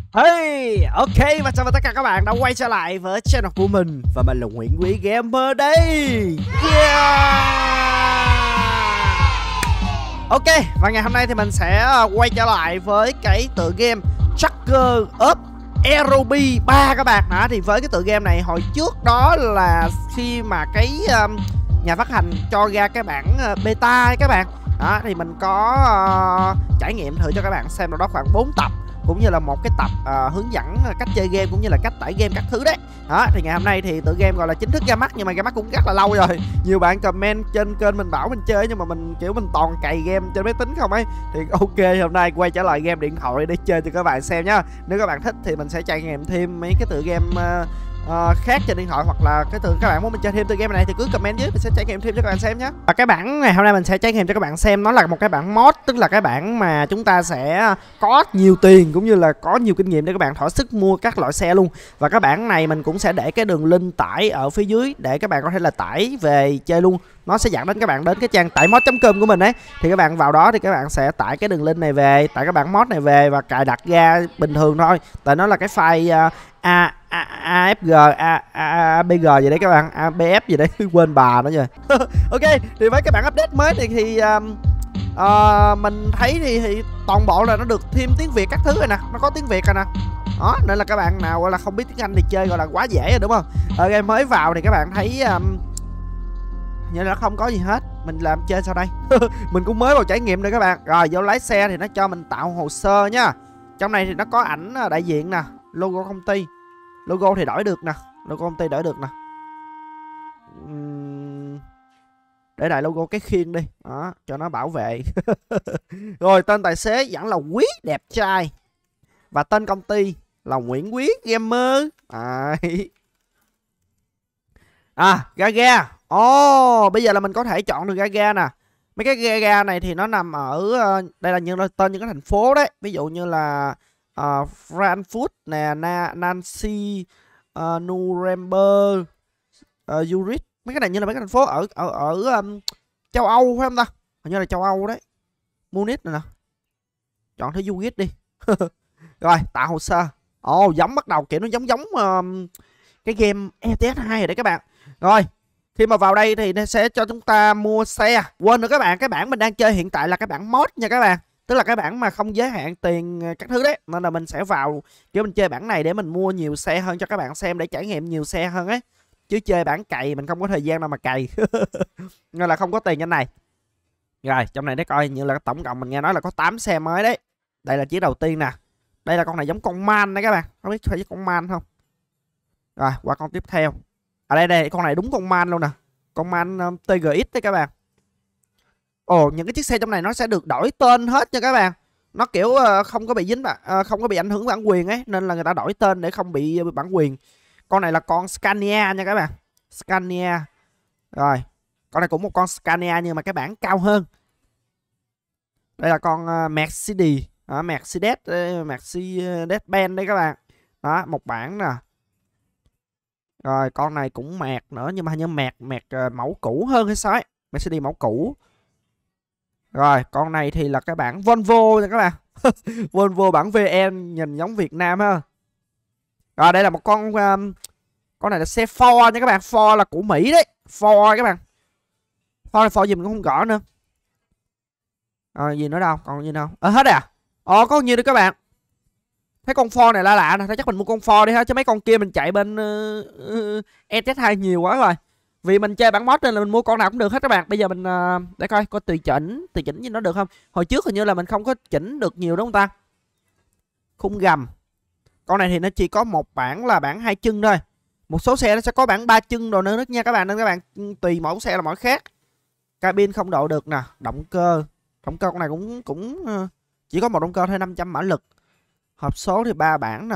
Hey, ok và chào mừng tất cả các bạn đã quay trở lại với channel của mình. Và mình là Nguyễn Quý Gamer đây. Ok, và ngày hôm nay thì mình sẽ quay trở lại với cái tựa game Tracker of Aerobi 3 các bạn. Thì với cái tựa game này hồi trước đó là khi mà cái nhà phát hành cho ra cái bản beta ấy các bạn. Thì mình có trải nghiệm thử cho các bạn xem đâu đó khoảng 4 tập, cũng như là một cái tập hướng dẫn cách chơi game cũng như là cách tải game các thứ đấy. Thì ngày hôm nay thì tựa game gọi là chính thức ra mắt, nhưng mà ra mắt cũng rất là lâu rồi. Nhiều bạn comment trên kênh mình bảo mình chơi, nhưng mà mình kiểu mình toàn cày game trên máy tính không ấy. Thì ok, hôm nay quay trở lại game điện thoại để chơi cho các bạn xem nhá. Nếu các bạn thích thì mình sẽ trải nghiệm thêm mấy cái tựa game khác trên điện thoại, hoặc là cái tựa các bạn muốn mình chơi thêm tựa game này thì cứ comment dưới, mình sẽ trải nghiệm thêm cho các bạn xem nhé. Và cái bản ngày hôm nay mình sẽ trải nghiệm cho các bạn xem, nó là một cái bản mod, tức là cái bản mà chúng ta sẽ có nhiều tiền cũng như là có nhiều kinh nghiệm để các bạn thỏa sức mua các loại xe luôn. Và cái bản này mình cũng sẽ để cái đường link tải ở phía dưới để các bạn có thể là tải về chơi luôn. Nó sẽ dẫn đến các bạn đến cái trang tải mod.com của mình ấy. Thì các bạn vào đó thì các bạn sẽ tải cái đường link này về, tải cái bản mod này về và cài đặt ra bình thường thôi. Tại nó là cái file AFG, ABG gì đấy các bạn, ABF gì đấy, quên bà nó rồi. Ok, thì với cái bản update mới này thì mình thấy thì toàn bộ là nó được thêm tiếng Việt các thứ rồi nè, nó có tiếng Việt rồi nè. Đó, nên là các bạn nào gọi là không biết tiếng Anh thì chơi gọi là quá dễ rồi đúng không? Ở game mới vào thì các bạn thấy như là không có gì hết, mình làm chơi sau đây. Mình cũng mới vào trải nghiệm đây các bạn. Rồi vô lái xe thì nó cho mình tạo hồ sơ nha. Trong này thì nó có ảnh đại diện nè, logo công ty. Logo thì đổi được nè, logo công ty đổi được nè. Để lại logo cái khiên đi, đó, cho nó bảo vệ. Rồi tên tài xế vẫn là Quý đẹp trai. Và tên công ty là Nguyễn Quý Gamer. Gaga. Bây giờ là mình có thể chọn được Gaga nè. Mấy cái Gaga này thì nó nằm ở đây là tên những cái thành phố đấy. Ví dụ như là Frankfurt nè, Nancy, Nuremberg, Zurich. Mấy cái này như là mấy cái thành phố ở châu Âu phải không ta? Hình như là châu Âu đấy. Munich này nè. Chọn thứ Zurich đi. Rồi tạo hồ sơ. Giống bắt đầu kiểu nó giống cái game ETS 2 rồi đấy các bạn. Rồi khi mà vào đây thì nó sẽ cho chúng ta mua xe. Quên nữa các bạn, cái bản mình đang chơi hiện tại là cái bản mod nha các bạn. Tức là cái bản mà không giới hạn tiền các thứ đấy. Nên là mình sẽ vào kiểu mình chơi bản này để mình mua nhiều xe hơn cho các bạn xem, để trải nghiệm nhiều xe hơn ấy. Chứ chơi bản cày mình không có thời gian đâu mà cày. Nên là không có tiền như này. Rồi trong này để coi như là tổng cộng mình nghe nói là có 8 xe mới đấy. Đây là chiếc đầu tiên nè. Đây là con này giống con man đấy các bạn. Không biết phải con man không. Rồi qua con tiếp theo. Đây con này đúng con man luôn nè. Con man TGX đấy các bạn. Những cái chiếc xe trong này nó sẽ được đổi tên hết nha các bạn. Nó kiểu không có bị dính không có bị ảnh hưởng bản quyền ấy, nên là người ta đổi tên để không bị bản quyền. Con này là con Scania nha các bạn. Scania. Rồi con này cũng một con Scania nhưng mà cái bản cao hơn. Đây là con Mercedes, Mercedes-Benz đấy các bạn. Đó, một bản nè. Rồi con này cũng mẹt nữa, nhưng mà hình như mẹt mẫu cũ hơn hay sao ấy. Mercedes mẫu cũ. Rồi con này thì là cái bản Volvo nha các bạn. Volvo bản VN nhìn giống Việt Nam ha. Rồi đây là một con này là xe Ford nha các bạn. Ford là của Mỹ đấy. Ford các bạn. Ford gì mình cũng không rõ nữa. Rồi gì nữa đâu, còn gì đâu. Hết rồi à? Có nhiêu nữa các bạn. Thấy con Ford này lạ lạ nè, chắc mình mua con Ford đi ha, chứ mấy con kia mình chạy bên ETS2 nhiều quá rồi. Vì mình chơi bản mod nên là mình mua con nào cũng được hết các bạn. Bây giờ mình để coi có tùy chỉnh gì nó được không. Hồi trước hình như là mình không có chỉnh được nhiều đúng không ta. Khung gầm. Con này thì nó chỉ có một bản là bản 2 chân thôi. Một số xe nó sẽ có bản 3 chân rồi nữa nha các bạn, nên các bạn tùy mỗi xe là mỗi khác. Cabin không độ được nè, động cơ con này cũng chỉ có một động cơ thôi, 500 mã lực. Hộp số thì 3 bản nè.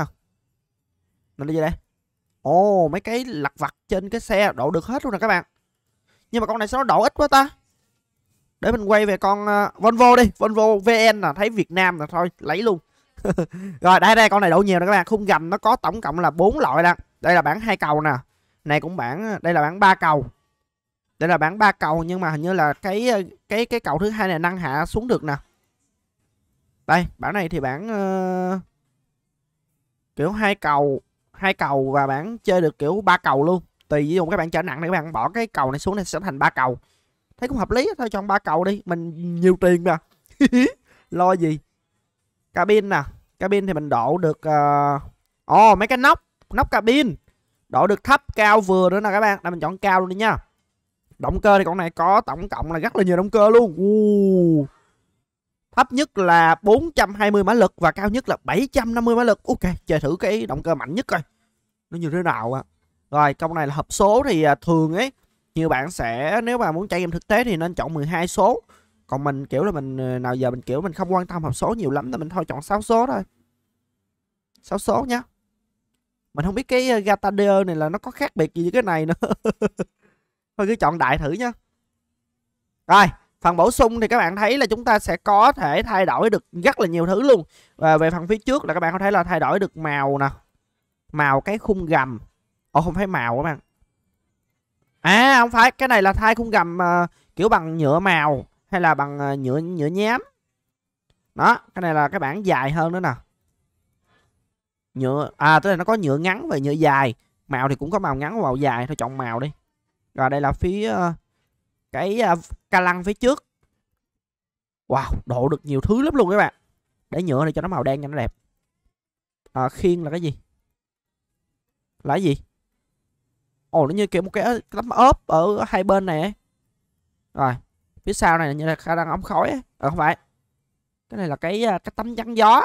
Nó đi đây. Mấy cái lặt vặt trên cái xe độ được hết luôn nè các bạn. Nhưng mà con này sao nó độ ít quá ta. Để mình quay về con Volvo đi. Volvo VN là thấy Việt Nam là thôi lấy luôn. Rồi đây con này độ nhiều nè các bạn. Khung gầm nó có tổng cộng là 4 loại nè. Đây là bản 2 cầu nè. Này cũng đây là bản 3 cầu. Đây là bản 3 cầu, nhưng mà hình như là cái cầu thứ hai này nâng hạ xuống được nè. Đây bản này thì bản kiểu hai cầu và bạn chơi được kiểu 3 cầu luôn. Tùy ví dụ các bạn chơi nặng thì các bạn bỏ cái cầu này xuống này sẽ thành 3 cầu. Thấy cũng hợp lý, thôi chọn 3 cầu đi, mình nhiều tiền mà. Lo gì. Cabin nè, cabin thì mình độ được mấy cái nóc cabin độ được thấp cao vừa nữa nè các bạn. Đây mình chọn cao luôn đi nha. Động cơ thì con này có tổng cộng là rất là nhiều động cơ luôn. Thấp nhất là 420 mã lực và cao nhất là 750 mã lực. Ok, chơi thử cái động cơ mạnh nhất coi nó như thế nào ạ. Rồi, con này là hộp số thì thường ấy nhiều bạn sẽ nếu mà muốn trải nghiệm thực tế thì nên chọn 12 số. Còn mình kiểu là mình nào giờ mình kiểu mình không quan tâm hộp số nhiều lắm nên mình thôi chọn 6 số thôi. 6 số nhá. Mình không biết cái Gatadeer này là nó có khác biệt gì với cái này nữa. Thôi cứ chọn đại thử nhá. Rồi, phần bổ sung thì các bạn thấy là chúng ta sẽ có thể thay đổi được rất là nhiều thứ luôn. Và về phần phía trước là các bạn có thể là thay đổi được màu nè. Màu cái khung gầm. Không phải màu các bạn. À không phải, cái này là thay khung gầm kiểu bằng nhựa màu hay là bằng nhựa nhám. Đó, cái này là cái bản dài hơn nữa nè. Nhựa tức là nó có nhựa ngắn và nhựa dài. Màu thì cũng có màu ngắn và màu dài, thôi chọn màu đi. Rồi đây là phía cái ca lăng phía trước. Wow, độ được nhiều thứ lắm luôn các bạn. Để nhựa này cho nó màu đen cho nó đẹp. Khiên là cái gì? Là cái gì? Nó như kiểu một cái tấm ốp ở hai bên này ấy. Rồi, phía sau này như là khả năng ống khói ấy. Không phải. Cái này là cái tấm chắn gió.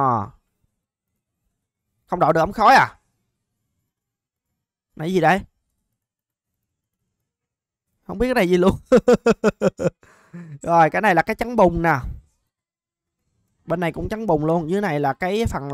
Không đội được ống khói à? Này gì đây? Không biết cái này gì luôn. Rồi cái này là cái chắn bùn nè. Bên này cũng chắn bùn luôn. Dưới này là cái phần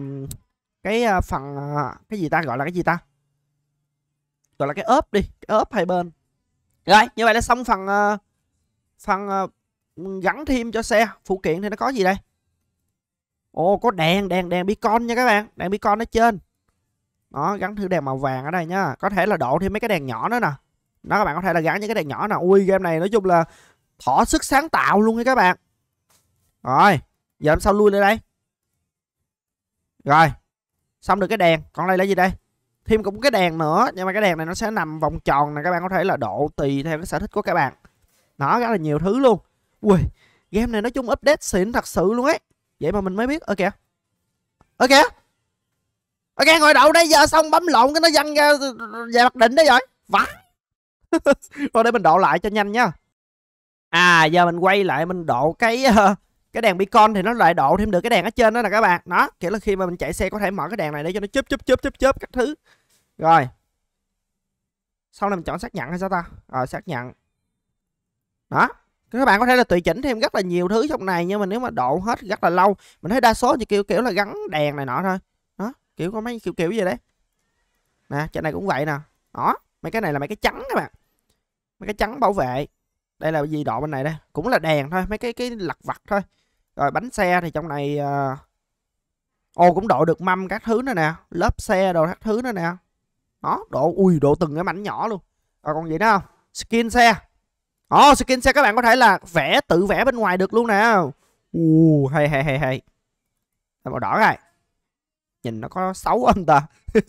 cái gì ta, gọi là cái gì ta? Gọi là cái ốp đi, cái ốp hai bên. Rồi như vậy là xong phần gắn thêm cho xe. Phụ kiện thì nó có gì đây? Có đèn beacon nha các bạn. Đèn beacon ở trên. Đó, gắn thử đèn màu vàng ở đây nhá. Có thể là độ thêm mấy cái đèn nhỏ nữa nè. Đó, các bạn có thể là gắn những cái đèn nhỏ nè. Ui, game này nói chung là thỏa sức sáng tạo luôn nha các bạn. Rồi, giờ làm sao lui lên đây? Rồi, xong được cái đèn. Còn đây là gì đây? Thêm cũng cái đèn nữa. Nhưng mà cái đèn này nó sẽ nằm vòng tròn này. Các bạn có thể là độ tùy theo cái sở thích của các bạn. Nó rất là nhiều thứ luôn. Ui, game này nói chung update xịn thật sự luôn ấy. Vậy mà mình mới biết. Ok, ngồi đậu đây giờ xong bấm lộn cái nó văng ra về mặt định đấy rồi. Vãi. Rồi để mình độ lại cho nhanh nhá. Giờ mình quay lại mình độ cái đèn beacon thì nó lại độ thêm được cái đèn ở trên đó nè các bạn. Đó, kiểu là khi mà mình chạy xe có thể mở cái đèn này để cho nó chớp các thứ. Rồi. Sau này mình chọn xác nhận hay sao ta? Rồi xác nhận. Đó. Các bạn có thể là tùy chỉnh thêm rất là nhiều thứ trong này, nhưng mà nếu mà độ hết rất là lâu. Mình thấy đa số như kiểu là gắn đèn này nọ thôi. Đó, kiểu có mấy kiểu gì đấy. Nè, trên này cũng vậy nè. Đó, mấy cái này là mấy cái trắng các bạn. Mấy cái trắng bảo vệ. Đây là gì độ bên này đây? Cũng là đèn thôi, mấy cái lặt vặt thôi. Rồi bánh xe thì trong này cũng độ được mâm các thứ nữa nè, lớp xe đồ các thứ nữa nè. Đó, độ từng cái mảnh nhỏ luôn. Rồi còn gì nữa không? Skin xe. Skin xe các bạn có thể là tự vẽ bên ngoài được luôn nè. Hay. Màu đỏ rồi. Nhìn nó có xấu không ta?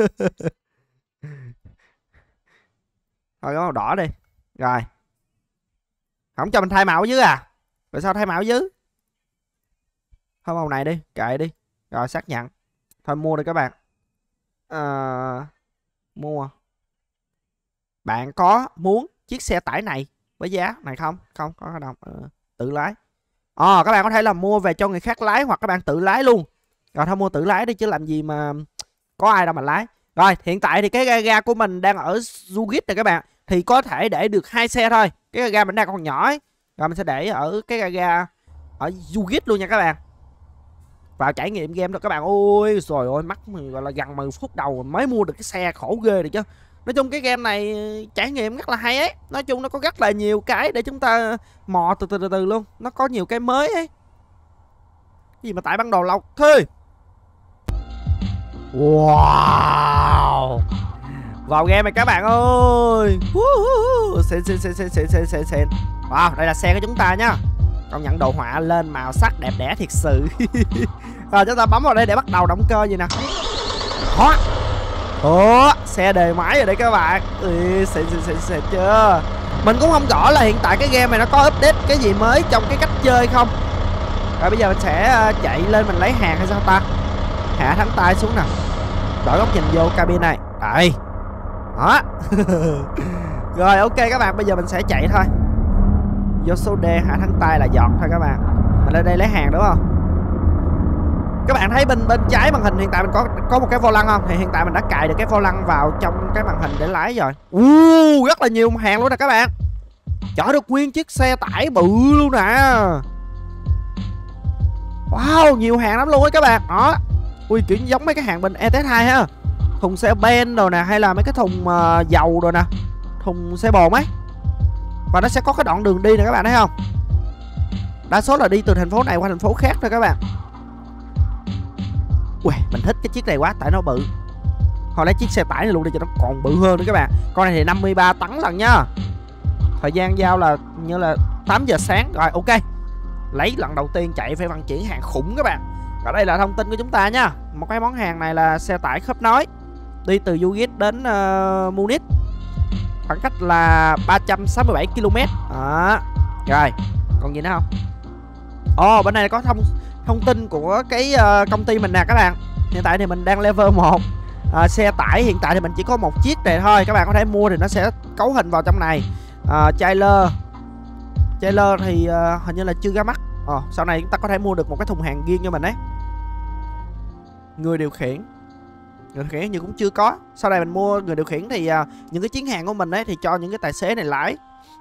Thôi màu đỏ đi. Rồi. Không cho mình thay màu dưới à? Rồi sao thay màu dưới? Thôi màu này đi, kệ đi. Rồi xác nhận. Thôi mua đi các bạn. Mua. Bạn có muốn chiếc xe tải này với giá này không? Không có đồng. Tự lái. Các bạn có thể là mua về cho người khác lái hoặc các bạn tự lái luôn. Rồi thôi mua tự lái đi chứ làm gì mà có ai đâu mà lái. Rồi hiện tại thì cái ga của mình đang ở Zugit này các bạn. Thì có thể để được 2 xe thôi. Cái ga mình đang còn nhỏ ấy. Rồi mình sẽ để ở cái ga ở Zugit luôn nha các bạn. Vào trải nghiệm game đó các bạn. Ôi trời ơi, mắc gọi là gần 10 phút đầu mới mua được cái xe, khổ ghê rồi chứ. Nói chung cái game này trải nghiệm rất là hay ấy. Nói chung nó có rất là nhiều cái để chúng ta mò từ từ luôn. Nó có nhiều cái mới ấy. Cái gì mà tải bản đồ lâu thế. Wow. Vào game này các bạn ơi. Xịn. Wow, đây là xe của chúng ta nhá. Công nhận đồ họa lên màu sắc đẹp đẽ thiệt sự. Rồi chúng ta bấm vào đây để bắt đầu động cơ gì nè. Đó. Ủa, xe đề máy rồi đấy các bạn. Xịn chưa? Mình cũng không rõ là hiện tại cái game này nó có update cái gì mới trong cái cách chơi không. Rồi bây giờ mình sẽ chạy lên mình lấy hàng hay sao ta? Hạ thắng tay xuống nè. Đổi góc nhìn vô cabin này. Đây. Đó. Rồi ok các bạn, bây giờ mình sẽ chạy thôi. Vô số D hạ thắng tay là giọt thôi các bạn. Mình lên đây lấy hàng đúng không? Các bạn thấy bên trái màn hình hiện tại mình có một cái vô lăng không? Thì hiện tại mình đã cài được cái vô lăng vào trong cái màn hình để lái rồi. Rất là nhiều hàng luôn nè các bạn. Chở được nguyên chiếc xe tải bự luôn nè. Wow, nhiều hàng lắm luôn á các bạn. Đó. Ui, kiểu giống mấy cái hàng bên ETS2 ha. Thùng xe ben rồi nè, hay là mấy cái thùng dầu rồi nè, thùng xe bồn ấy. Và nó sẽ có cái đoạn đường đi nè các bạn thấy không? Đa số là đi từ thành phố này qua thành phố khác thôi các bạn. Ui, mình thích cái chiếc này quá tại nó bự. Thôi lấy chiếc xe tải này luôn đi cho nó còn bự hơn nữa các bạn. Con này thì 53 tấn lần nha. Thời gian giao là như là 8 giờ sáng. Rồi ok. Lấy lần đầu tiên chạy phải vận chuyển hàng khủng các bạn. Ở đây là thông tin của chúng ta nha. Một cái món hàng này là xe tải khớp nối, đi từ Zugis đến Munich, khoảng cách là 367 km. Đó. Rồi, còn gì nữa không? Ồ, bên này có thông tin của cái công ty mình nè các bạn. Hiện tại thì mình đang level 1. Xe tải hiện tại thì mình chỉ có một chiếc này thôi. Các bạn có thể mua thì nó sẽ cấu hình vào trong này. Trailer thì hình như là chưa ra mắt. Sau này chúng ta có thể mua được một cái thùng hàng riêng cho mình đấy. Người điều khiển như cũng chưa có. Sau này mình mua người điều khiển thì những cái chuyến hàng của mình ấy thì cho những cái tài xế này lái.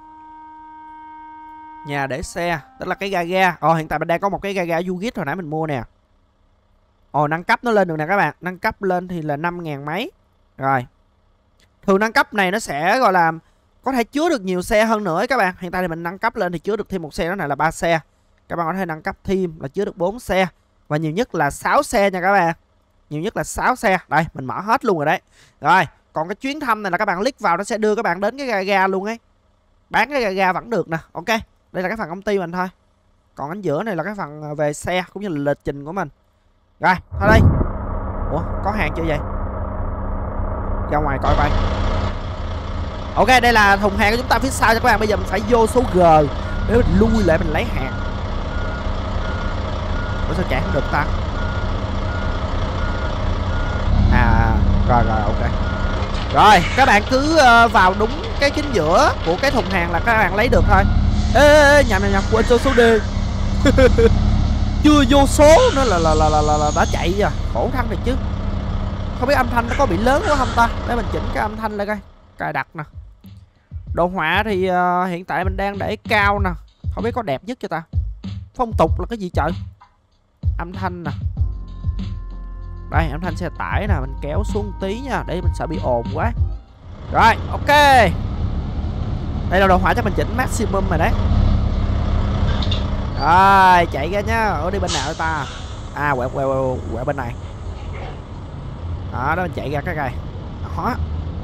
Nhà để xe, tức là cái ga. Hiện tại mình đang có một cái ga Zugis hồi nãy mình mua nè. Nâng cấp nó lên được nè các bạn. Nâng cấp lên thì là 5.000 mấy. Rồi. Thường nâng cấp này nó sẽ gọi là có thể chứa được nhiều xe hơn nữa các bạn. Hiện tại thì mình nâng cấp lên thì chứa được thêm một xe, đó này là 3 xe. Các bạn có thể nâng cấp thêm là chứa được 4 xe. Và nhiều nhất là 6 xe nha các bạn. Nhiều nhất là 6 xe. Đây, mình mở hết luôn rồi đấy. Rồi, còn cái chuyến thăm này là các bạn click vào nó sẽ đưa các bạn đến cái ga luôn ấy. Bán cái ga vẫn được nè. Ok, đây là cái phần công ty mình thôi. Còn ở giữa này là cái phần về xe cũng như là lịch trình của mình. Rồi, thôi đi. Ủa, có hàng chưa vậy? Ra ngoài coi coi. Ok, đây là thùng hàng của chúng ta phía sau cho các bạn. Bây giờ mình phải vô số G để mình lui lại mình lấy hàng. Ủa sao chạy không được ta? Rồi ok. Rồi các bạn cứ vào đúng cái chính giữa của cái thùng hàng là các bạn lấy được thôi. Ê nhầm quên số D. Chưa vô số nữa là đã chạy rồi. Khổ thân này chứ. Không biết âm thanh nó có bị lớn quá không ta? Để mình chỉnh cái âm thanh lên coi. Cài đặt nè. Đồ họa thì hiện tại mình đang để cao nè. Không biết có đẹp nhất cho ta. Phong tục là cái gì trời? Âm thanh nè. Đây, âm thanh xe tải nè, mình kéo xuống tí nha, để mình sợ bị ồn quá. Rồi, ok. Đây là đồ họa chắc mình chỉnh maximum rồi đấy. Rồi, chạy ra nhá. Ở đi bên nào ta? Quẹo bên này. Đó, mình chạy ra cái này. Đó.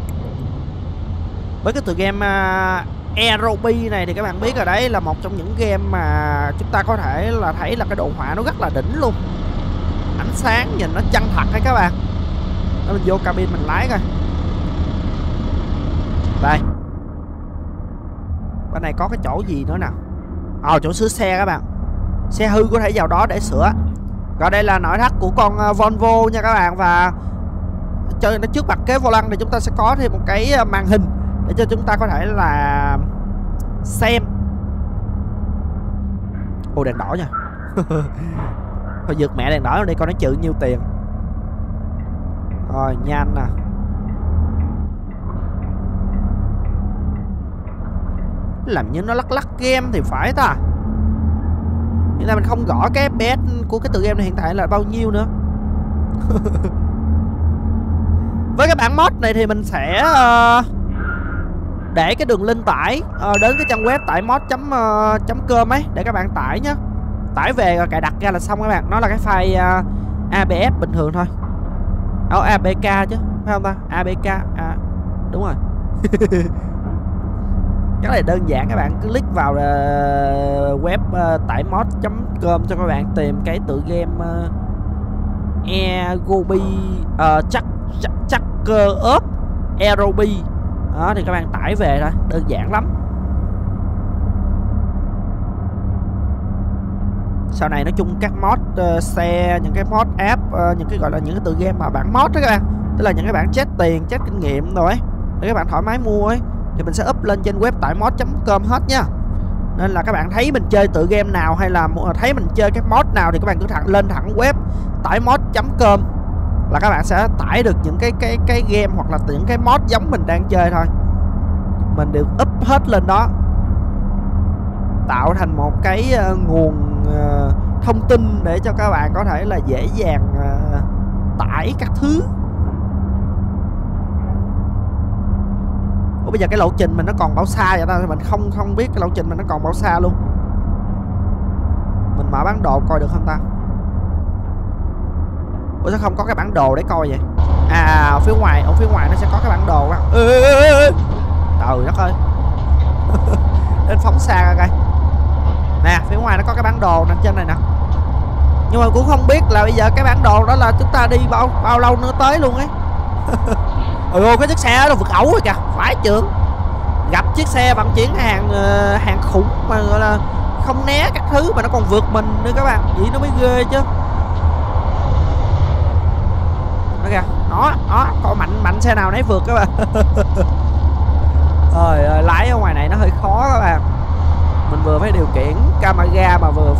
Với cái tựa game Aerobi này thì các bạn biết rồi đấy, là một trong những game mà chúng ta có thể là thấy là cái đồ họa nó rất là đỉnh luôn. Ánh sáng nhìn nó chân thật đấy các bạn. Đó, mình vô cabin mình lái coi. Đây. Bên này có cái chỗ gì nữa nè. Chỗ sửa xe các bạn. Xe hư có thể vào đó để sửa. Rồi đây là nội thất của con Volvo nha các bạn. Và chơi nó trước mặt cái vô lăng thì chúng ta sẽ có thêm một cái màn hình để cho chúng ta có thể là xem. Ồ, đèn đỏ nha. Thôi vượt mẹ đèn đỏ đi coi nó chữ nhiêu tiền. Rồi nhanh nè. Làm như nó lắc game thì phải ta. Hiện tại mình không gõ cái FPS của cái tựa game này hiện tại là bao nhiêu nữa. Với cái bản mod này thì mình sẽ để cái đường link tải đến cái trang web tải mod.com ấy để các bạn tải nhé. Tải về rồi cài đặt ra là xong các bạn. Nó là cái file ABS bình thường thôi. ABK chứ phải không ta? ABK đúng rồi. Cái này đơn giản, các bạn cứ click vào web tải mod.com cho các bạn tìm cái tựa game Aerobi Chucker Up Aerobi. Đó thì các bạn tải về thôi, đơn giản lắm. Sau này nói chung các mod xe, những cái mod app, những cái gọi là những cái tựa game mà bản mod đó các bạn, tức là những cái bản chết tiền, chết kinh nghiệm rồi ấy, để các bạn thoải mái mua ấy, thì mình sẽ up lên trên web tải mod.com hết nha. Nên là các bạn thấy mình chơi tựa game nào hay là thấy mình chơi cái mod nào thì các bạn cứ lên thẳng web tải mod.com là các bạn sẽ tải được những cái game hoặc là những cái mod giống mình đang chơi thôi. Mình đều up hết lên đó, tạo thành một cái nguồn thông tin để cho các bạn có thể là dễ dàng tải các thứ. Ủa bây giờ cái lộ trình mình nó còn bao xa vậy ta? Mình không biết cái lộ trình mình nó còn bao xa luôn. Mình mở bản đồ coi được không ta? Ủa sao không có cái bản đồ để coi vậy? À ở phía ngoài nó sẽ có cái bản đồ đó. Trời đất ơi. Đến phóng xa ra coi. Nè phía ngoài nó có cái bản đồ nằm trên này nè. Nhưng mà cũng không biết là bây giờ cái bản đồ đó là chúng ta đi bao lâu nữa tới luôn ấy. Ôi cái chiếc xe đó vượt ẩu rồi kìa, phải trưởng. Gặp chiếc xe vận chuyển hàng khủng mà gọi là không né các thứ mà nó còn vượt mình nữa các bạn, vậy nó mới ghê chứ. Đó kìa, nó coi mạnh xe nào nấy vượt các bạn. Trời ơi, lái ở ngoài này nó hơi khó các bạn. Mình vừa phải điều khiển camera mà vừa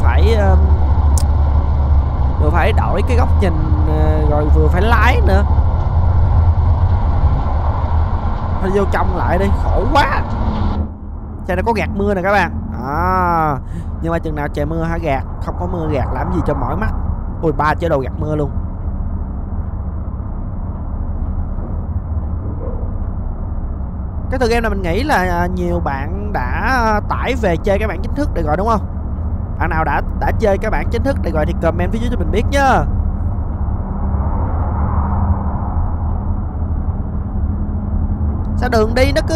phải đổi cái góc nhìn rồi vừa phải lái nữa. Thôi vô trong lại đi, khổ quá. Xe này có gạt mưa nè các bạn. Nhưng mà chừng nào trời mưa hả gạt, không có mưa gạt làm gì cho mỏi mắt. Ôi 3 chế độ gạt mưa luôn. Cái tựa game này mình nghĩ là nhiều bạn đã tải về chơi cái bản chính thức được rồi đúng không? Bạn nào đã chơi cái bản chính thức được rồi thì comment phía dưới cho mình biết nhá. Sao đường đi nó cứ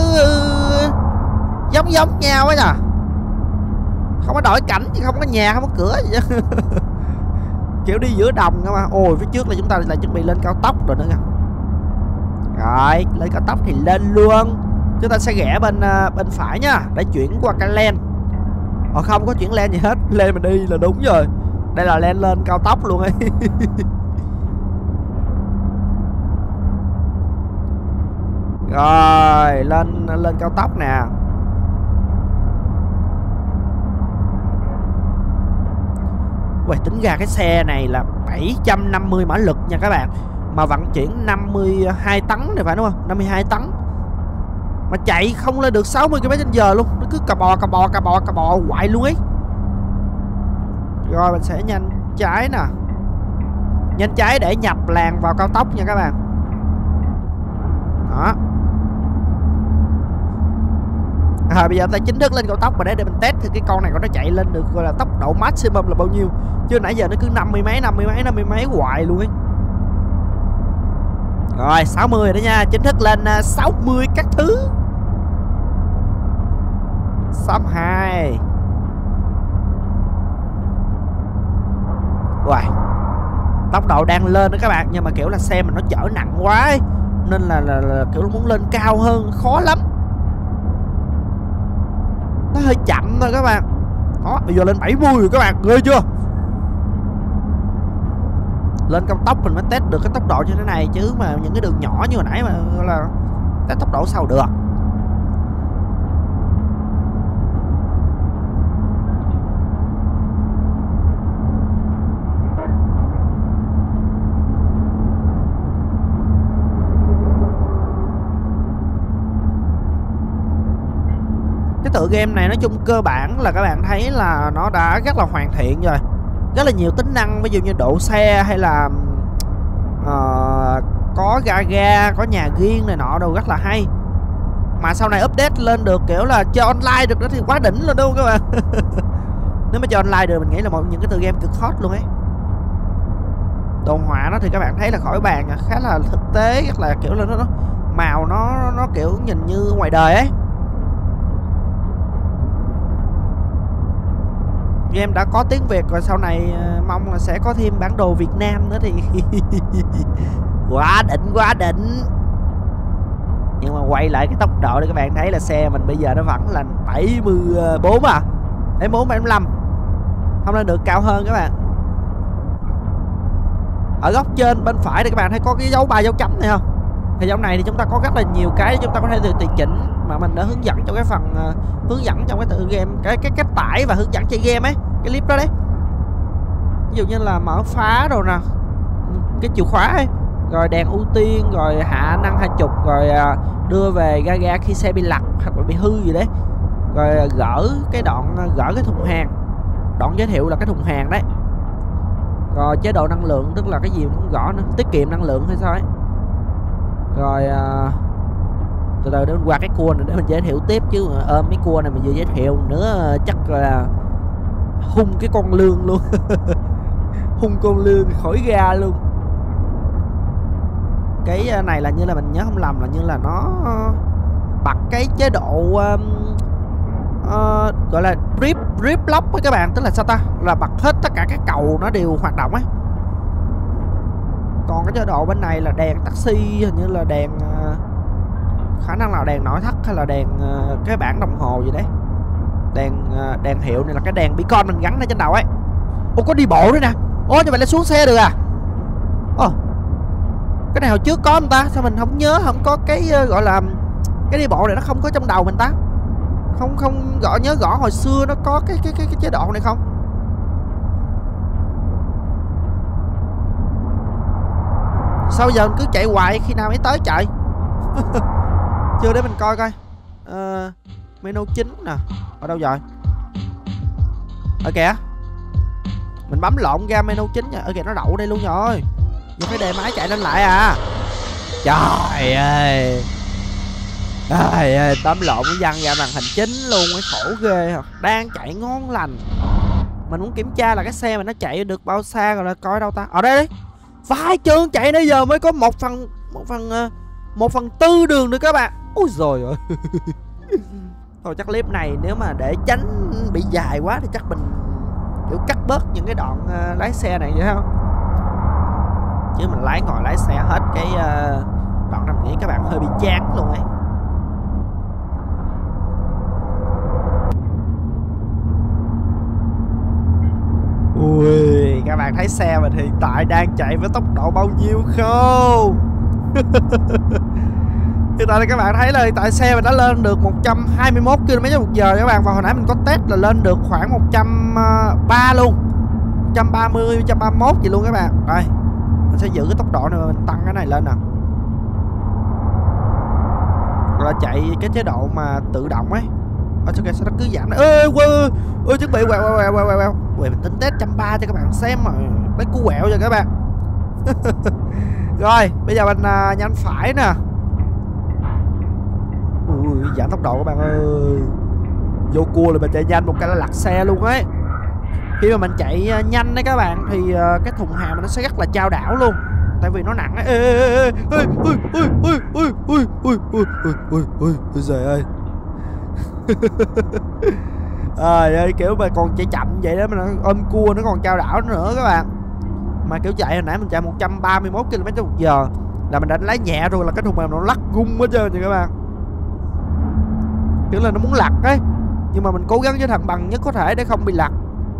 giống nhau ấy nhờ. Không có đổi cảnh, không có nhà, không có cửa gì chứ. Kiểu đi giữa đồng cơ mà. Ôi phía trước là chúng ta lại chuẩn bị lên cao tốc rồi nữa kìa. Rồi lên cao tốc thì lên luôn. Chúng ta sẽ rẽ bên phải nha, để chuyển qua cái lane. Không có chuyển lane gì hết, lane mình đi là đúng rồi. Đây là lane lên cao tốc luôn ấy. Rồi lên cao tốc nè. Uầy, tính ra cái xe này là 750 mã lực nha các bạn, mà vận chuyển 52 tấn này phải đúng không? 52 tấn mà chạy không lên được 60 km/h luôn. Nó cứ cà bò hoài luôn ấy. Rồi mình sẽ nhanh trái nè, nhanh trái để nhập làn vào cao tốc nha các bạn. Đó. Bây giờ ta chính thức lên cao tốc mà để mình test thì cái con này nó chạy lên được gọi là tốc độ maximum là bao nhiêu. Chứ nãy giờ nó cứ 50 mấy hoài luôn ấy. Rồi 60 rồi đó nha, chính thức lên 60 các thứ. 62. Wow, tốc độ đang lên đó các bạn, nhưng mà kiểu là xe mình nó chở nặng quá ấy, nên là kiểu nó muốn lên cao hơn khó lắm. Nó hơi chậm thôi các bạn. Đó, bây giờ lên 70 rồi các bạn, ghê chưa? Lên cao tốc mình mới test được cái tốc độ như thế này, chứ mà những cái đường nhỏ như hồi nãy mà là test tốc độ sao được. Tựa game này nói chung cơ bản là các bạn thấy là nó đã rất là hoàn thiện rồi, rất là nhiều tính năng, ví dụ như độ xe hay là có ga, có nhà riêng này nọ đâu, rất là hay. Mà sau này update lên được kiểu là chơi online được đó thì quá đỉnh luôn đúng không các bạn? Nếu mà chơi online được mình nghĩ là những cái tựa game cực hot luôn ấy. Đồ họa nó thì các bạn thấy là khỏi bàn, khá là thực tế, rất là kiểu là nó màu nó kiểu nhìn như ngoài đời ấy. Game đã có tiếng Việt rồi, sau này mong là sẽ có thêm bản đồ Việt Nam nữa thì Quá đỉnh. Nhưng mà quay lại cái tốc độ để các bạn thấy là xe mình bây giờ nó vẫn là 74 à, 74 75, không lên được cao hơn các bạn. Ở góc trên bên phải thì các bạn thấy có cái dấu 3 dấu chấm này không? Thì dấu này thì chúng ta có rất là nhiều cái chúng ta có thể tùy chỉnh, mà mình đã hướng dẫn trong cái phần hướng dẫn trong cái tựa game, cái cách tải và hướng dẫn chơi game ấy, cái clip đó đấy. Ví dụ như là mở phá rồi nè, cái chìa khóa ấy, rồi đèn ưu tiên, rồi hạ năng 20, rồi đưa về ga khi xe bị lật hoặc là bị hư gì đấy, rồi gỡ cái thùng hàng, đoạn giới thiệu là cái thùng hàng đấy. Rồi chế độ năng lượng, tức là cái gì cũng gõ nữa, tiết kiệm năng lượng hay sao ấy. Rồi từ từ để mình qua cái cua này để mình giới thiệu tiếp, chứ ôm mấy cua này mình vừa giới thiệu nữa chắc là hung cái con lương luôn. Hung con lương khỏi ga luôn. Cái này là như là mình nhớ không lầm là như là nó bật cái chế độ gọi là drip lock với các bạn, tức là sao ta, là bật hết tất cả các cầu nó đều hoạt động ấy. Còn cái chế độ bên này là đèn taxi, hình như là đèn khả năng là đèn nội thất hay là đèn cái bảng đồng hồ gì đấy. Đèn hiệu này là cái đèn beacon mình gắn ở trên đầu ấy. Ô, có đi bộ nữa nè. Ô, như vậy là xuống xe được à? Ồ, cái này hồi trước có không ta? Sao mình không nhớ, không có cái gọi là cái đi bộ này, nó không có trong đầu mình ta. Không nhớ rõ hồi xưa nó có cái chế độ này không? Sao giờ mình cứ chạy hoài, khi nào mới tới chạy? Chưa, để mình coi menu chính nè, ở đâu rồi? Ở kìa, mình bấm lộn ra menu chính nha. Ở kìa, nó đậu đây luôn rồi. Nhưng phải đề máy chạy lên lại à. Trời ơi, trời ơi, bấm lộn văng ra màn hình chính luôn, mới khổ ghê. Đang chạy ngon lành, mình muốn kiểm tra là cái xe mình nó chạy được bao xa rồi, là coi đâu ta. Ở đây đi, phải chương chạy nãy giờ mới có 1/4 đường nữa các bạn. Ôi rồi ơi. Thôi chắc clip này nếu mà để tránh bị dài quá thì chắc mình kiểu cắt bớt những cái đoạn lái xe này vậy không, chứ mình ngồi lái xe hết cái đoạn này, nghĩ các bạn hơi bị chán luôn ấy. Ui, các bạn thấy xe mình hiện tại đang chạy với tốc độ bao nhiêu không? Hiện tại thì các bạn thấy là hiện tại xe mình đã lên được 121 km/h các bạn. Và hồi nãy mình có test là lên được khoảng 130 luôn, 130, 131 gì luôn các bạn. Đây, mình sẽ giữ cái tốc độ này mà mình tăng cái này lên nè. Rồi chạy cái chế độ mà tự động ấy. Sao nó cứ giảm đấy. Ơi chuẩn bị quẹo. Mình tính test 130 cho các bạn xem mà lấy cú quẹo cho các bạn. Rồi bây giờ mình nhanh phải nè. Ui, giảm tốc độ các bạn ơi. Vô cua là mình chạy nhanh một cái là lật xe luôn ấy. Khi mà mình chạy nhanh đấy các bạn thì cái thùng hàng nó sẽ rất là chao đảo luôn, tại vì nó nặng ấy. Ôi giời ơi. Ơi, kiểu mà còn chạy chậm vậy đó mà nó ôm cua, nó còn chao đảo nữa các bạn. Mà kiểu chạy hồi nãy mình chạy 131 km/h là mình đánh lái nhẹ rồi là cái thùng mềm nó lắc gung hết trơn vậy các bạn. Kiểu là nó muốn lật ấy, nhưng mà mình cố gắng với thằng bằng nhất có thể để không bị lật.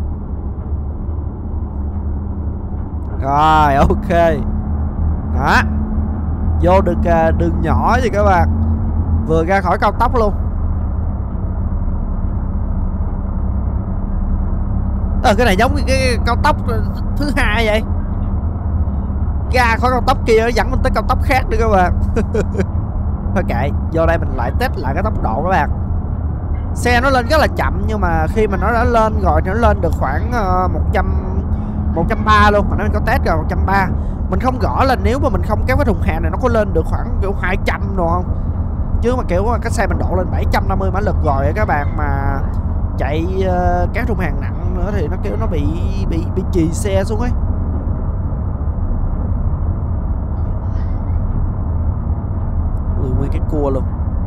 Rồi ok đó, vô được đường nhỏ gì các bạn, vừa ra khỏi cao tốc luôn. Cái này giống như cái cao tốc thứ hai vậy, ra khỏi cao tốc kia nó dẫn mình tới cao tốc khác nữa các bạn. Thôi kệ, vô đây mình lại test lại cái tốc độ các bạn. Xe nó lên rất là chậm, nhưng mà khi mà nó đã lên rồi thì nó lên được khoảng 130 luôn. Mà nó có test rồi 130. Mình không rõ là nếu mà mình không kéo cái thùng hàng này nó có lên được khoảng kiểu 200 rồi không, chứ mà kiểu cái xe mình độ lên 750 mã lực rồi các bạn, mà chạy kéo thùng hàng nặng nữa thì nó kiểu nó bị chì xe xuống ấy. Nguyên cái cua luôn.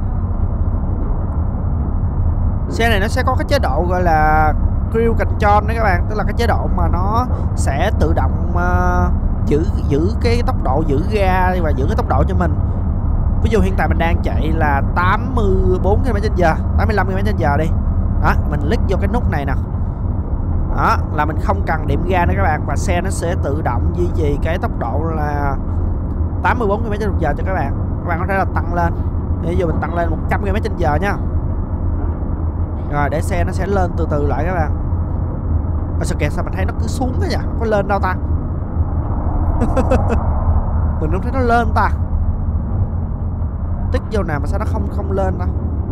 Xe này nó sẽ có cái chế độ gọi là Cruise Control đấy các bạn, tức là cái chế độ mà nó sẽ tự động giữ cái tốc độ, giữ ga và giữ cái tốc độ cho mình. Ví dụ hiện tại mình đang chạy là 84 km/h, 85 km/h đi. Đó, mình click vô cái nút này nè. Đó, là mình không cần điểm ga nữa các bạn, và xe nó sẽ tự động duy trì cái tốc độ là 84 km/h cho các bạn. Các bạn có thể là tăng lên. Ví dụ mình tăng lên 100 km/h nha. Rồi để xe nó sẽ lên từ từ lại các bạn. Sao kìa, sao mình thấy nó cứ xuống thế nhỉ? Không có lên đâu ta. Mình không thấy nó lên ta. Tích vô nào mà sao nó không lên ta.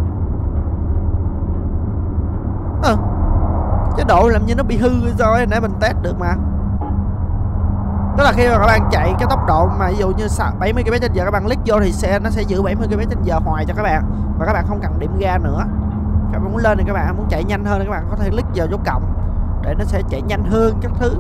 Chế độ làm như nó bị hư rồi, nãy mình test được mà. Tức là khi mà các bạn chạy cái tốc độ mà ví dụ như 70 km/h các bạn click vô thì xe nó sẽ giữ 70 km/h hoài cho các bạn. Và các bạn không cần điểm ga nữa. Các bạn muốn lên thì các bạn muốn chạy nhanh hơn thì các bạn có thể click vào dấu cộng để nó sẽ chạy nhanh hơn các thứ.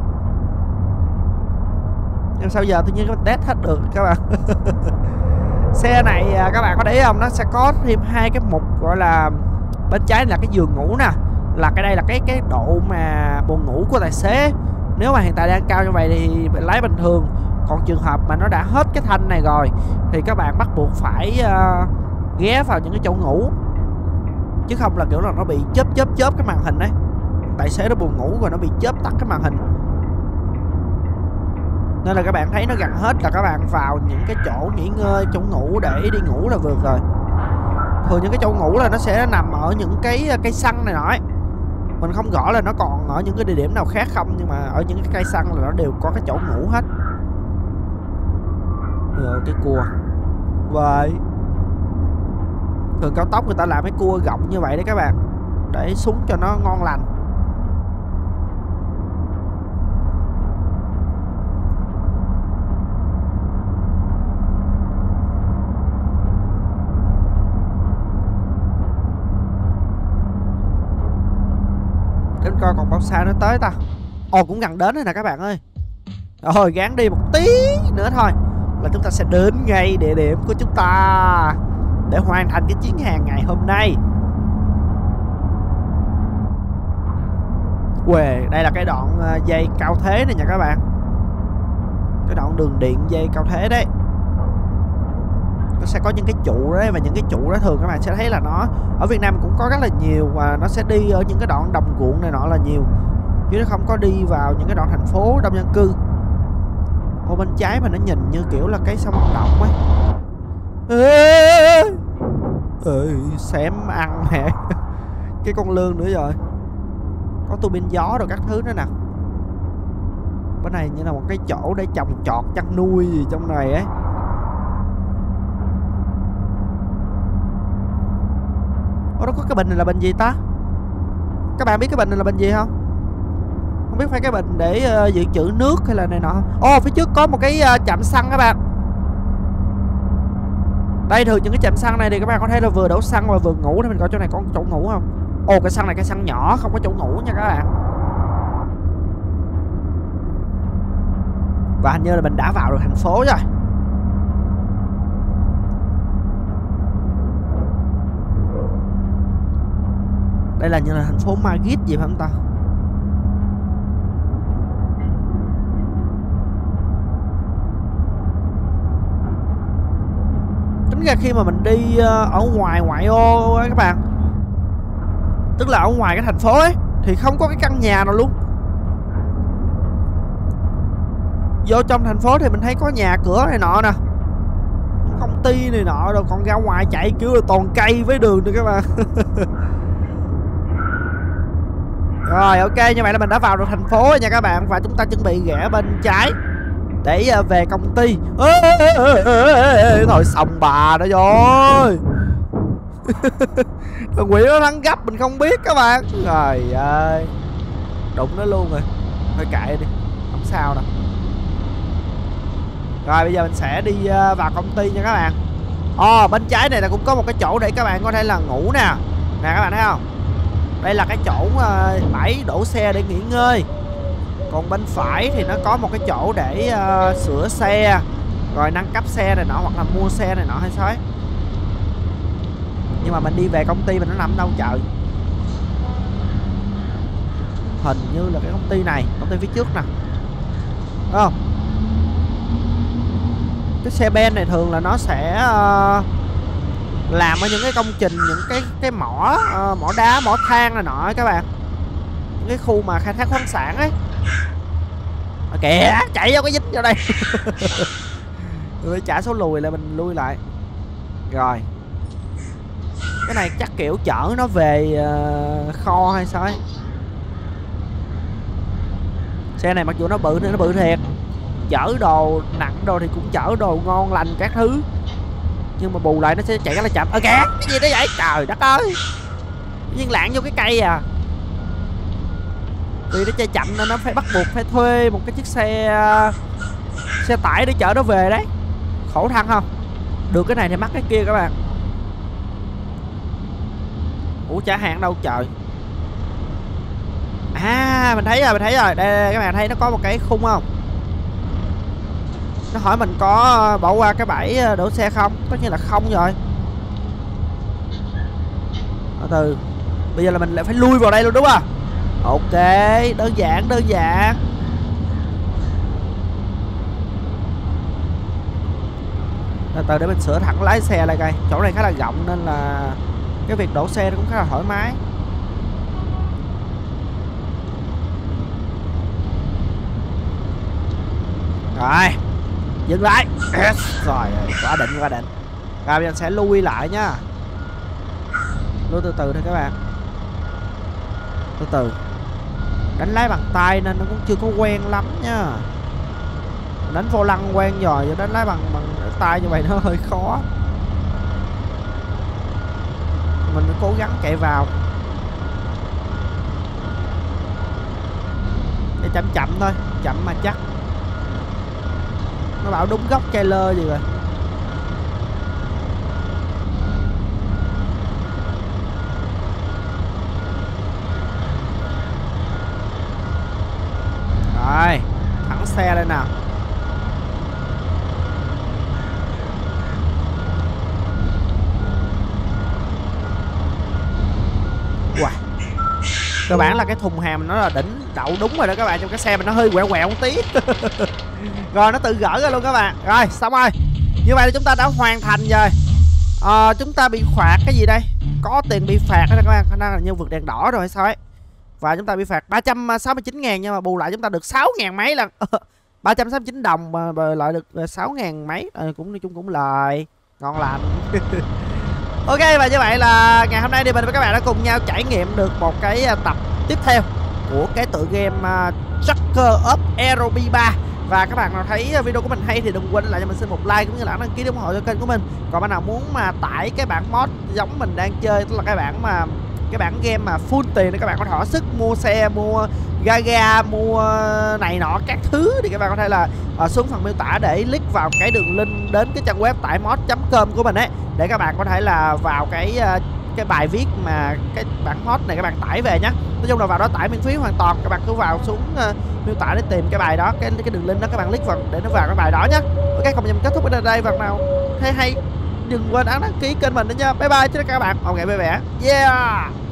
Nhưng sao giờ tự nhiên các bạn test hết được các bạn. Xe này các bạn có để ý không, nó sẽ có thêm hai cái mục gọi là bên trái là cái giường ngủ nè, là cái đây là cái độ mà buồng ngủ của tài xế. Nếu mà hiện tại đang cao như vậy thì lái bình thường. Còn trường hợp mà nó đã hết cái thanh này rồi thì các bạn bắt buộc phải ghé vào những cái chỗ ngủ, chứ không là kiểu là nó bị chớp cái màn hình đấy. Tài xế nó buồn ngủ rồi nó bị chớp tắt cái màn hình. Nên là các bạn thấy nó gần hết là các bạn vào những cái chỗ nghỉ ngơi, chỗ ngủ để đi ngủ là vừa rồi. Thường những cái chỗ ngủ là nó sẽ nằm ở những cái cây xăng này nọ ấy. Mình không rõ là nó còn ở những cái địa điểm nào khác không, nhưng mà ở những cái cây xăng là nó đều có cái chỗ ngủ hết. Rồi cái cua vậy. Thường cao tốc người ta làm cái cua gọng như vậy đấy các bạn, để súng cho nó ngon lành. Đến coi còn bao xa nó tới ta. Ồ, cũng gần đến rồi nè các bạn ơi. Rồi gắng đi một tí nữa thôi là chúng ta sẽ đến ngay địa điểm của chúng ta để hoàn thành cái chuyến hàng ngày hôm nay. Uầy, đây là cái đoạn dây cao thế này nha các bạn. Cái đoạn đường điện dây cao thế đấy. Nó sẽ có những cái trụ đấy, và những cái trụ đó thường các bạn sẽ thấy là nó ở Việt Nam cũng có rất là nhiều, và nó sẽ đi ở những cái đoạn đồng ruộng này nọ là nhiều, chứ nó không có đi vào những cái đoạn thành phố đông dân cư. Ô, bên trái mà nó nhìn như kiểu là cái sông vận động ấy. Xém ăn hả. Cái con lươn nữa rồi. Có tua bin gió rồi các thứ nữa nè. Bên này như là một cái chỗ để trồng trọt chăn nuôi gì trong này ấy. Ủa, nó có cái bình này là bình gì ta? Các bạn biết cái bình này là bình gì không? Không biết phải cái bình để dự trữ nước hay là này nọ. Ồ, phía trước có một cái trạm xăng các bạn. Đây, thường những cái trạm xăng này thì các bạn có thể là vừa đổ xăng và vừa ngủ. Để mình coi chỗ này có chỗ ngủ không. Ồ, cái xăng này cái xăng nhỏ, không có chỗ ngủ nha các bạn. Và hình như là mình đã vào được thành phố rồi. Đây là như là thành phố Madrid gì phải không ta? Tính ra khi mà mình đi ở ngoài ngoại ô ấy các bạn, tức là ở ngoài cái thành phố ấy, thì không có cái căn nhà nào luôn. Vô trong thành phố thì mình thấy có nhà cửa này nọ nè, công ty này nọ, rồi còn ra ngoài chạy kiểu là toàn cây với đường nữa các bạn. Rồi ok, như vậy là mình đã vào được thành phố rồi nha các bạn. Và chúng ta chuẩn bị rẽ bên trái để về công ty. Thôi xong bà đó rồi. Thằng quỷ nó thắng gấp mình không biết các bạn. Trời ơi, đụng nó luôn rồi. Thôi kệ đi, không sao đâu. Rồi bây giờ mình sẽ đi vào công ty nha các bạn. Bên trái này là cũng có một cái chỗ để các bạn có thể là ngủ nè. Nè các bạn thấy không? Đây là cái chỗ bãi đổ xe để nghỉ ngơi. Còn bên phải thì nó có một cái chỗ để sửa xe, rồi nâng cấp xe này nọ, hoặc là mua xe này nọ hay sao ấy. Nhưng mà mình đi về công ty mình nó nằm đâu trời. Hình như là cái công ty này, công ty phía trước nè, đúng không? Cái xe ben này thường là nó sẽ làm ở những cái công trình, những cái mỏ mỏ đá, mỏ than này nọ các bạn, những cái khu mà khai thác khoáng sản ấy. Kìa, chạy vô cái dính vào đây. Phải trả số lùi lại, mình lui lại. Rồi, cái này chắc kiểu chở nó về kho hay sao ấy. Xe này mặc dù nó bự nên nó bự thiệt, chở đồ nặng đồ thì cũng chở đồ ngon lành các thứ, nhưng mà bù lại nó sẽ chạy rất là chậm. Kìa, cái gì đó vậy, trời đất ơi, nhưng lạng vô cái cây à. Vì nó chạy chậm nên nó phải bắt buộc phải thuê một cái chiếc xe tải để chở nó về đấy. Khổ thân không? Được cái này thì mắc cái kia các bạn. Ủa trả hàng đâu trời. À mình thấy rồi, đây các bạn thấy nó có một cái khung không? Nó hỏi mình có bỏ qua cái bãi đổ xe không? Tất nhiên là không rồi. Từ bây giờ là mình lại phải lui vào đây luôn đúng không? Ok, đơn giản. Từ để mình sửa thẳng lái xe lại coi. Chỗ này khá là rộng nên là cái việc đổ xe nó cũng khá là thoải mái. Rồi, dừng lại. Rồi, quá định. Rồi bây giờ sẽ lui lại nha. Lui từ từ thôi các bạn. Từ từ. Đánh lái bằng tay nên nó cũng chưa có quen lắm nha. Đánh vô lăng quen rồi, đánh lái bằng tay như vậy nó hơi khó. Mình cố gắng chạy vào. Để chậm thôi, chậm mà chắc. Nó bảo đúng góc trailer gì rồi. Rồi, thẳng xe lên nào. Wow. Cơ bản là cái thùng hàng nó là đỉnh đậu đúng rồi đó các bạn. Trong cái xe mình nó hơi quẹo một tí. Rồi nó tự gỡ ra luôn các bạn. Rồi xong rồi. Như vậy là chúng ta đã hoàn thành rồi. Chúng ta bị phạt cái gì đây? Có tiền bị phạt đó các bạn. Khả năng là như vượt đèn đỏ rồi hay sao ấy. Và chúng ta bị phạt 369.000, nhưng mà bù lại chúng ta được 6.000 mấy lần. 369 đồng mà lại được 6.000 mấy. Cũng nói chung cũng lời ngon lành. Ok, và như vậy là ngày hôm nay thì mình và các bạn đã cùng nhau trải nghiệm được một cái tập tiếp theo của cái tựa game Trucker of Aerobi 3. Và các bạn nào thấy video của mình hay thì đừng quên lại cho mình xin một like cũng như là đăng ký ủng hộ cho kênh của mình. Còn bạn nào muốn mà tải cái bản mod giống mình đang chơi, tức là cái bản game mà full tiền để các bạn có thỏa sức mua xe, mua ga, mua này nọ các thứ, thì các bạn có thể là xuống phần miêu tả để click vào cái đường link đến cái trang web tải mod.com của mình ấy, để các bạn có thể là vào cái bài viết mà cái bản mod này các bạn tải về nhé. Nói chung là vào đó tải miễn phí hoàn toàn. Các bạn cứ vào xuống miêu tả để tìm cái bài đó, cái đường link đó, các bạn click vào để nó vào cái bài đó nhé. Ok, còn mình kết thúc ở đây. Và nào thấy hay đừng quên ấn đăng ký kênh mình nữa nha. Bye bye tất cả các bạn, một ngày vui vẻ. Yeah.